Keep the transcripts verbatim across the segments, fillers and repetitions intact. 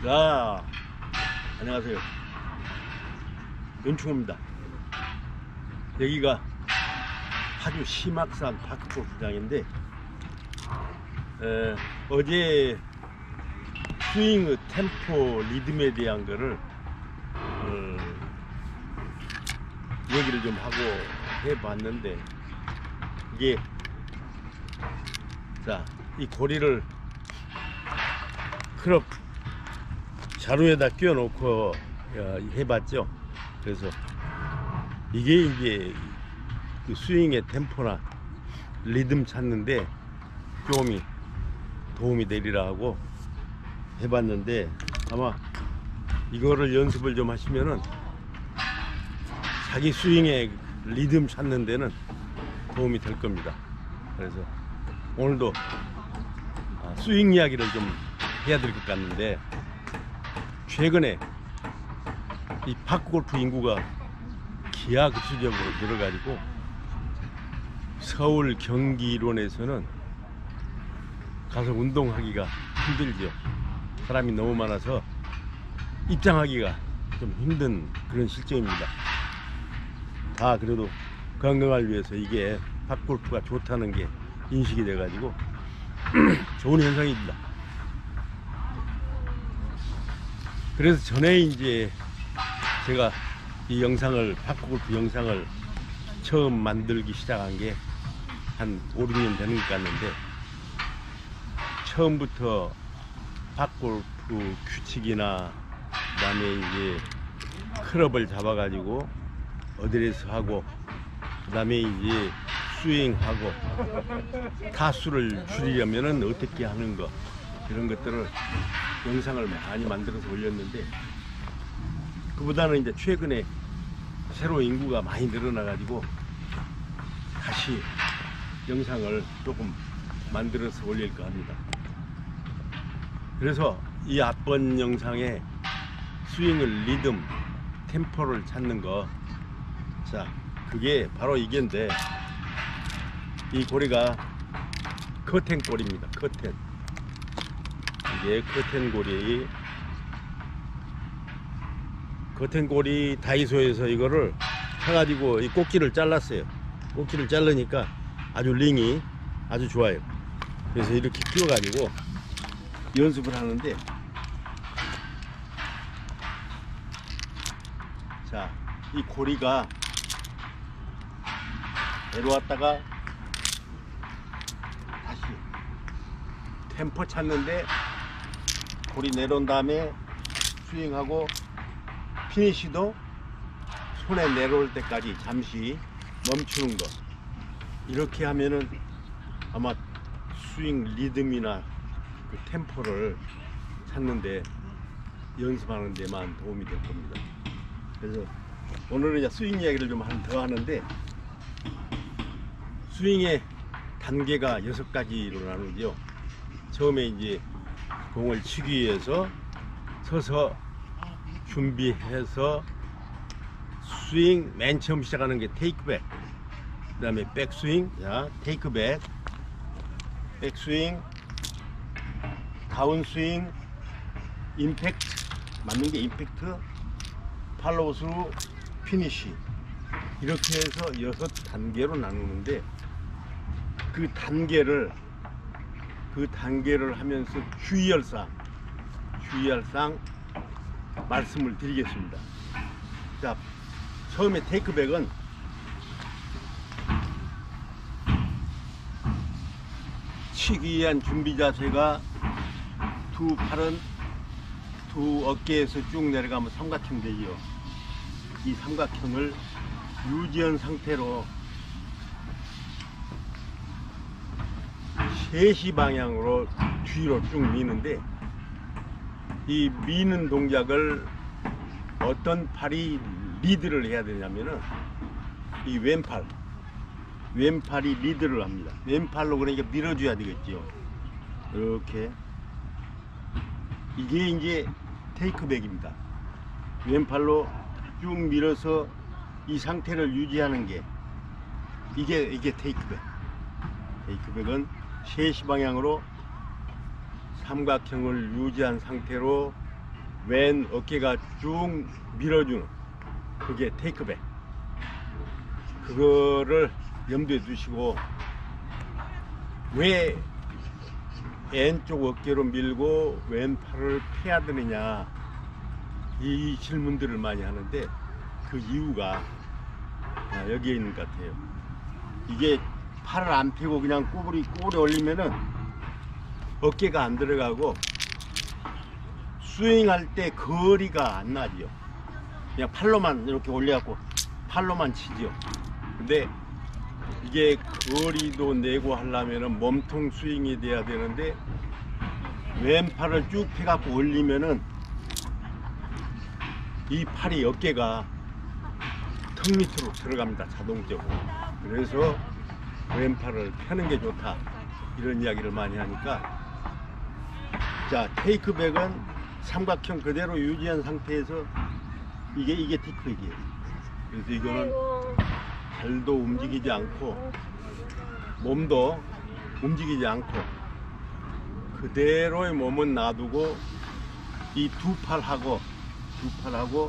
자, 안녕하세요. 연충호입니다. 여기가 파주 심악산 파크골프장인데 에, 어제 스윙의 템포 리듬에 대한 거를 어, 얘기를 좀 하고 해봤는데, 이게 자, 이 고리를 클럽 자루에다 끼워 놓고 해봤죠. 그래서 이게 이제 그 스윙의 템포나 리듬 찾는데 조금이 도움이 되리라 하고 해봤는데, 아마 이거를 연습을 좀 하시면은 자기 스윙의 리듬 찾는 데는 도움이 될 겁니다. 그래서 오늘도 스윙 이야기를 좀 해야 될 것 같는데, 최근에 이 파크골프 인구가 기하급수적으로 늘어가지고 서울 경기 일원에서는 가서 운동하기가 힘들죠. 사람이 너무 많아서 입장하기가 좀 힘든 그런 실정입니다. 다 그래도 건강을 위해서 이게 파크골프가 좋다는 게 인식이 돼 가지고 좋은 현상입니다. 그래서 전에 이제 제가 이 영상을, 파크골프 영상을 처음 만들기 시작한 게 한 오, 육 년 되는 것 같는데, 처음부터 파크골프 규칙이나 그 다음에 이제 클럽을 잡아가지고 어디에서 하고, 그 다음에 이제 스윙하고 타수를 줄이려면은 어떻게 하는 거, 이런 것들을 영상을 많이 만들어서 올렸는데, 그보다는 이제 최근에 새로 인구가 많이 늘어나 가지고 다시 영상을 조금 만들어서 올릴까 합니다. 그래서 이 앞번 영상에 스윙을 리듬, 템포를 찾는 거, 자, 그게 바로 이게인데, 이 고리가 커튼 고리입니다. 커튼. 이게 커튼 고리. 커튼 고리 다이소에서 이거를 사가지고 이 꼭지를 잘랐어요. 꼭지를 자르니까 아주 링이 아주 좋아요. 그래서 이렇게 끼워가지고 연습을 하는데, 자, 이 고리가 내려왔다가 다시 템포 찾는데, 고리 내려온 다음에 스윙하고 피니시도 손에 내려올 때까지 잠시 멈추는 거, 이렇게 하면은 아마 스윙 리듬이나 그 템포를 찾는데, 연습하는 데만 도움이 될 겁니다. 그래서 오늘은 이제 스윙 이야기를 좀 더 하는데, 스윙의 단계가 여섯 가지로 나누죠. 처음에 이제 공을 치기 위해서 서서 준비해서 스윙, 맨 처음 시작하는 게 테이크백, 그 다음에 백스윙, 자, 테이크백, 백스윙, 다운스윙, 임팩트, 맞는 게 임팩트, 팔로우스루, 피니시, 이렇게 해서 여섯 단계로 나누는데, 그 단계를 그 단계를 하면서 주의할상 주의할상 말씀을 드리겠습니다. 자, 처음에 테이크백은 치기 위한 준비 자세가 두 팔은 두 어깨에서 쭉 내려가면 삼각형 되지요. 이 삼각형을 유지한 상태로 세 시 방향으로 뒤로 쭉 미는데, 이 미는 동작을 어떤 팔이 리드를 해야 되냐면은 이 왼팔 왼팔이 리드를 합니다. 왼팔로 그러니까 밀어줘야 되겠죠. 이렇게. 이게 이제 테이크백입니다. 왼팔로 쭉 밀어서 이 상태를 유지하는 게 이게 이게 테이크백. 테이크백은 세 시 방향으로 삼각형을 유지한 상태로 왼 어깨가 쭉 밀어주는 그게 테이크백. 그거를 염두에 두시고, 왜 왼쪽 어깨로 밀고 왼팔을 펴야 되느냐, 이 질문들을 많이 하는데 그 이유가 여기에 있는 것 같아요. 이게 팔을 안 펴고 그냥 꾸부리 꾸부리 올리면은 어깨가 안 들어가고 스윙할 때 거리가 안 나지요. 그냥 팔로만 이렇게 올려갖고 팔로만 치지요. 근데 이게 거리도 내고 하려면은 몸통 스윙이 돼야 되는데, 왼팔을 쭉 펴갖고 올리면은 이 팔이 어깨가 턱 밑으로 들어갑니다, 자동적으로. 그래서 왼팔을 펴는 게 좋다, 이런 이야기를 많이 하니까. 자, 테이크백은 삼각형 그대로 유지한 상태에서 이게 이게 테이크백이에요. 그래서 이거는 발도 움직이지 않고 몸도 움직이지 않고 그대로의 몸은 놔두고 이 두 팔하고 두 팔하고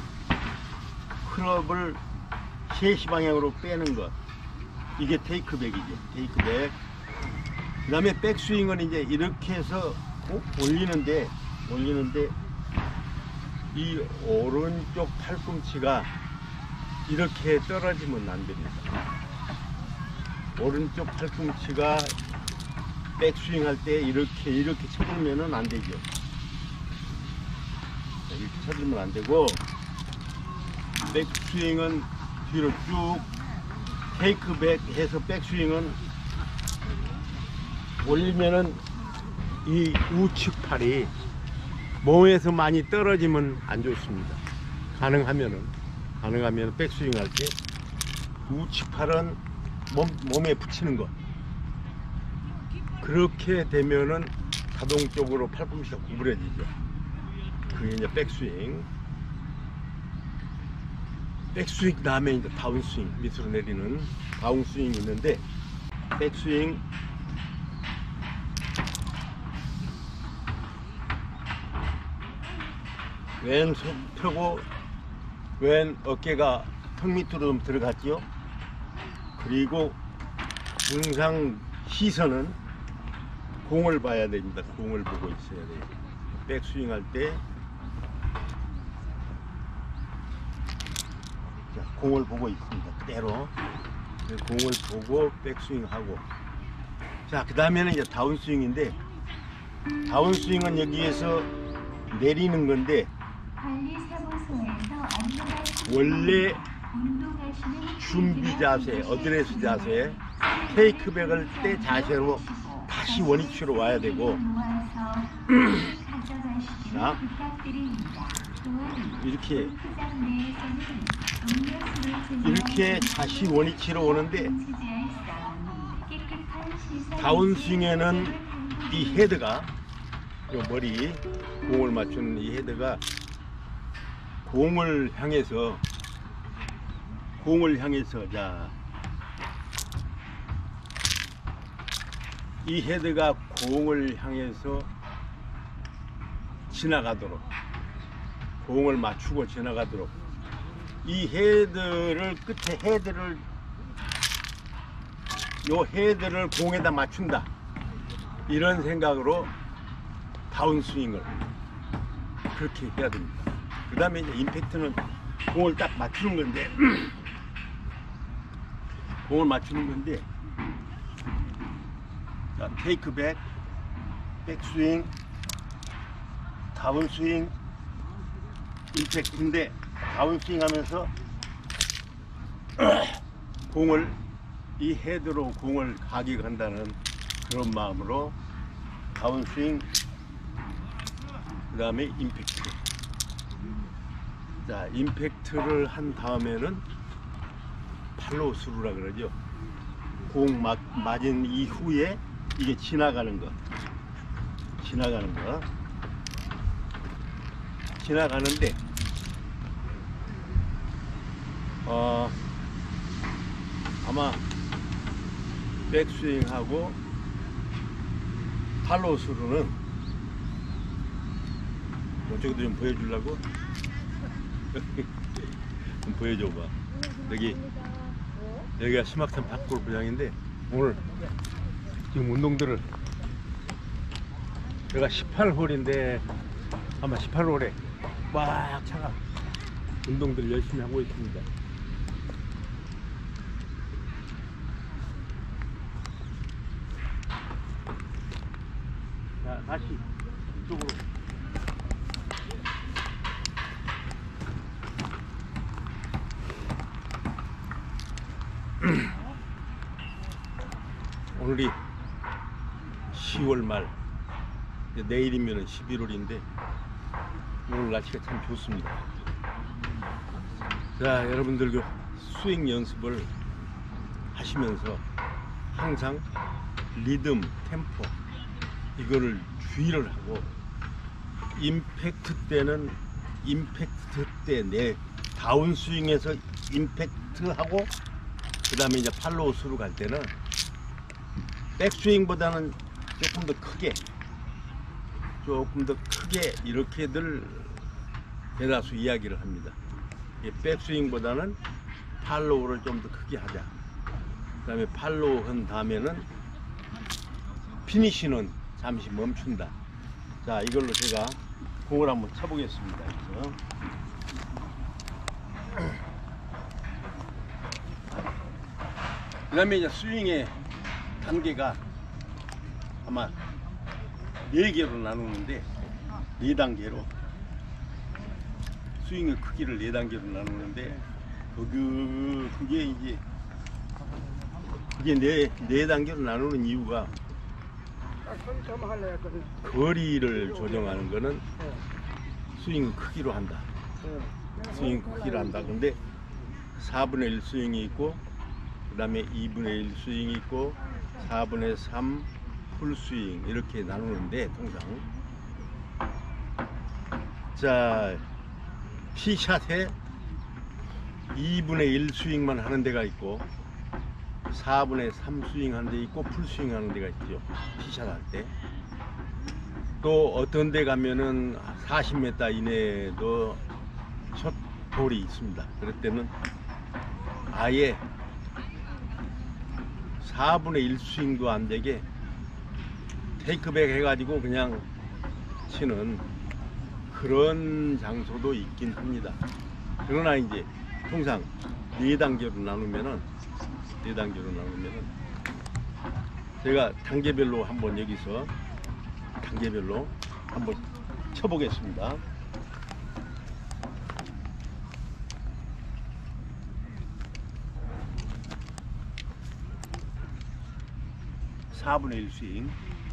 클럽을 셋시 방향으로 빼는 것, 이게 테이크백이죠. 테이크백. 그 다음에 백스윙은 이제 이렇게 해서 올리는데 올리는데 이 오른쪽 팔꿈치가 이렇게 떨어지면 안 됩니다. 오른쪽 팔꿈치가 백스윙 할 때 이렇게 이렇게 쳐들면은 안 되죠. 이렇게 쳐들면 안 되고, 백스윙은 뒤로 쭉 테이크백 해서 백스윙은 올리면은 이 우측 팔이 몸에서 많이 떨어지면 안 좋습니다. 가능하면은 가능하면 백스윙 할 때 우측 팔은 몸, 몸에 붙이는 것. 그렇게 되면은 자동적으로 팔꿈치가 구부러지죠. 그게 이제 백스윙. 백스윙 다음에 이제 다운스윙, 밑으로 내리는 다운스윙이 있는데, 백스윙 왼손 펴고 왼 어깨가 턱 밑으로 좀 들어갔죠. 그리고 항상 시선은 공을 봐야 됩니다. 공을 보고 있어야 돼요. 백스윙 할 때 공을 보고 있습니다. 그대로 공을 보고 백스윙 하고. 자, 그 다음에는 이제 다운스윙인데, 다운스윙은 여기에서 내리는 건데, 원래 준비 자세, 어드레스 자세, 테이크백을 때 자세로 다시 원위치로 와야 되고, 자, 이렇게 이렇게 다시 원위치로 오는데, 다운스윙에는 이 헤드가, 요 머리, 공을 맞추는 이 헤드가 공을 향해서 공을 향해서 자, 이 헤드가 공을 향해서 지나가도록, 공을 맞추고 지나가도록, 이 헤드를 끝에 헤드를 요 헤드를 공에다 맞춘다, 이런 생각으로 다운스윙을 그렇게 해야 됩니다. 그 다음에 이제 임팩트는 공을 딱 맞추는 건데 공을 맞추는 건데 자, 테이크백, 백스윙, 다운스윙, 임팩트인데, 다운스윙 하면서 공을 이 헤드로 공을 가격한다는 그런 마음으로 다운스윙, 그 다음에 임팩트. 자, 임팩트를 한 다음에는 팔로우 스루라 그러죠. 공 맞, 맞은 이후에 이게 지나가는 거, 지나가는 거, 지나가는데, 어, 아마 백스윙하고 팔로우 스루는 이쪽도 좀 보여주려고. 좀 보여줘봐. 여기 여기가 심학산 밭골프장인데 오늘 지금 운동들을 여기가 십팔 홀인데 아마 십팔 홀에 막 차가 운동들 열심히 하고 있습니다. 자, 다시 이쪽으로. 오늘이 시월 말, 내일이면 십일월인데 오늘 날씨가 참 좋습니다. 자, 여러분들 그 스윙 연습을 하시면서 항상 리듬, 템포 이거를 주의를 하고, 임팩트 때는 임팩트 때 내 다운 스윙에서 임팩트하고, 그 다음에 이제 팔로우 스루 갈 때는 백스윙보다는 조금 더 크게 조금 더 크게 이렇게들 대다수 이야기를 합니다. 백스윙보다는 팔로우를 좀 더 크게 하자. 그 다음에 팔로우 한 다음에는 피니쉬는 잠시 멈춘다. 자, 이걸로 제가 공을 한번 쳐보겠습니다. 그래서 그 다음에 이제 스윙의 단계가 아마 네 개로 나누는데, 네 단계로 스윙의 크기를 네 단계로 나누는데, 그 그게 이제 그게 네, 네 단계로 나누는 이유가 거리를 조정하는 거는 스윙 크기로 한다. 스윙 크기로 한다. 근데 사분의 일 스윙이 있고, 그 다음에 이분의 일 스윙이 있고, 사분의 삼 풀스윙 이렇게 나누는데, 통상 자, 티샷에 이분의 일 스윙만 하는 데가 있고, 사분의 삼 스윙 하는 데 있고, 풀스윙 하는 데가 있죠. 티샷 할 때. 또 어떤 데 가면은 사십 미터 이내에도 첫 볼이 있습니다. 그럴 때는 아예 사분의 일 스윙도 안 되게 테이크백 해가지고 그냥 치는 그런 장소도 있긴 합니다. 그러나 이제 통상 네 단계로 나누면은 네 단계로 나누면은 제가 단계별로 한번 여기서 단계별로 한번 쳐보겠습니다. 사분의 일 스윙.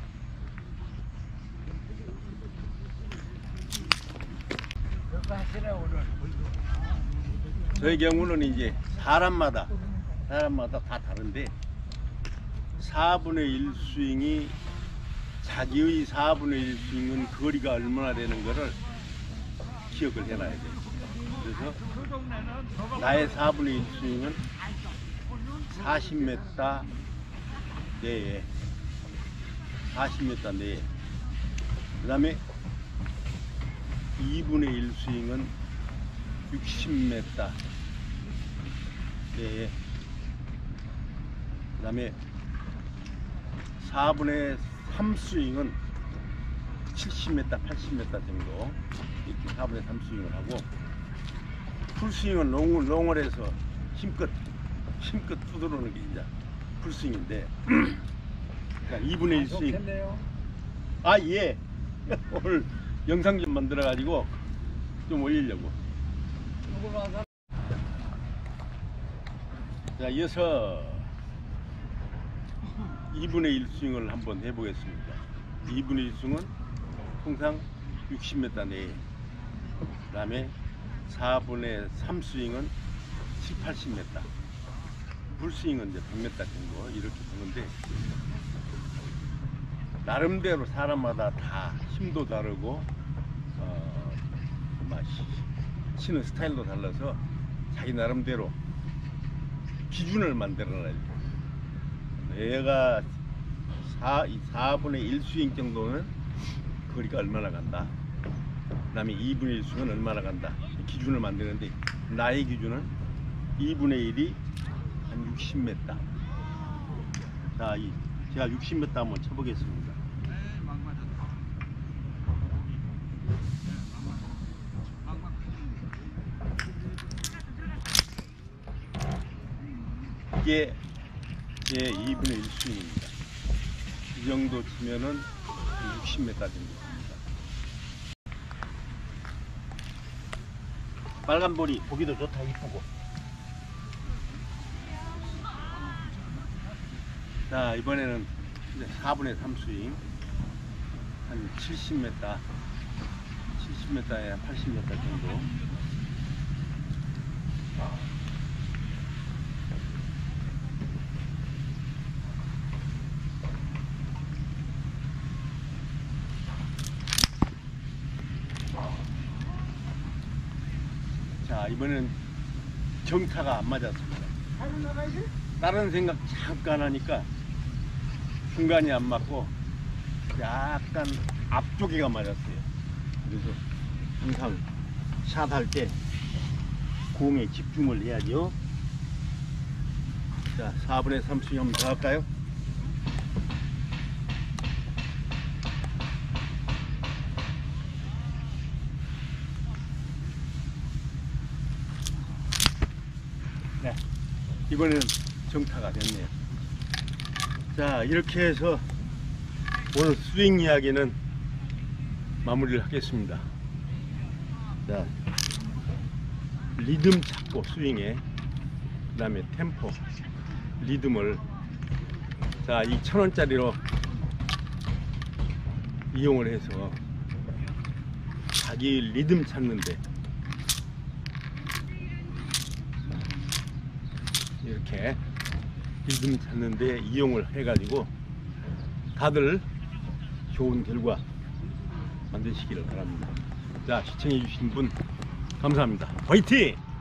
저의 경우는 이제 사람마다 사람마다 다 다른데, 사분의 일 스윙이 자기의 사분의 일 스윙은 거리가 얼마나 되는 거를 기억을 해놔야 돼요. 그래서 나의 사분의 일 스윙은 사십 미터 내에 사십 미터 내에, 그 다음에 이분의 일 스윙은 육십 미터 내에, 그 다음에 사분의 삼 스윙은 칠십 미터, 팔십 미터 정도 이렇게 사분의 삼 스윙을 하고, 풀스윙은 롱을, 롱을 해서 힘껏 힘껏 두드러는 게 이제 풀스윙인데, 그러니까 이분의 일 스윙. 아, 예. 오늘 영상 좀 만들어 가지고 좀 올리려고. 자, 이어서 이분의 일 스윙을 한번 해보겠습니다. 이분의 일 스윙은 통상 육십 미터 내에, 그 다음에 사분의 삼 스윙은 칠, 팔십 미터, 풀스윙은 이제 백 미터 정도 이렇게 보는데, 나름대로 사람마다 다 힘도 다르고 어, 치는 스타일도 달라서 자기 나름대로 기준을 만들어놔야 돼요. 얘가 사분의 일 스윙 정도는 거리가 얼마나 간다. 그다음에 이분의 일 수는 얼마나 간다. 기준을 만드는데 나의 기준은 이분의 일이 한 육십 미터. 자, 이 제가 육십 미터 한번 쳐보겠습니다. 이게 제 이분의 일 스윙입니다. 이 정도 치면은 육십 미터 정도 됩니다. 빨간 볼이 보기도 좋다, 이쁘고. 자, 이번에는 이제 사분의 삼 스윙 한 칠십 미터, 칠십 미터에 한 팔십 미터 정도. 자, 이번엔 정타가 안 맞았습니다. 다른 생각 잠깐 하니까 중간이 안 맞고 약간 앞쪽에가 맞았어요. 그래서 항상 샷 할 때 공에 집중을 해야죠. 자, 사분의 삼 스윙 한번 더 할까요? 네, 이번에는 정타가 됐네요. 자, 이렇게 해서 오늘 스윙 이야기는 마무리를 하겠습니다. 자, 리듬 찾고 스윙에, 그 다음에 템포, 리듬을, 자, 이 천 원짜리로 이용을 해서 자기 리듬 찾는데 이렇게 리듬 찾는데 이용을 해가지고 다들 좋은 결과 만드시기를 바랍니다. 자, 시청해 주신 분 감사합니다. 화이팅!